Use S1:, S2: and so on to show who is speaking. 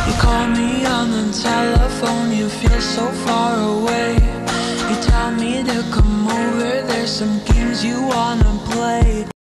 S1: You call me on the telephone, you feel so far away. You tell me to come over, there's some games you wanna play.